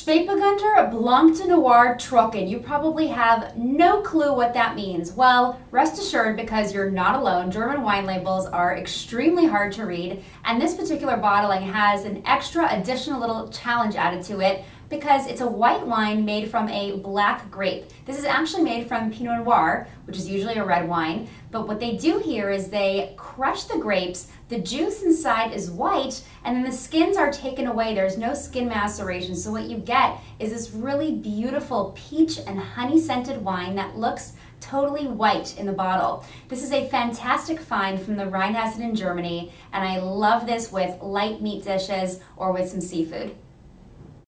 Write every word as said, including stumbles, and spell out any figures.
Spätburgunder Blanc de Noirs Trocken. You probably have no clue what that means. Well, rest assured, because you're not alone. German wine labels are extremely hard to read, and this particular bottling has an extra additional little challenge added to it because it's a white wine made from a black grape. This is actually made from Pinot Noir, which is usually a red wine, but what they do here is they crush the grapes, the juice inside is white, and then the skins are taken away. There's no skin maceration, so what you get is this really beautiful peach and honey scented wine that looks totally white in the bottle. This is a fantastic find from the Rheinhessen in Germany, and I love this with light meat dishes or with some seafood.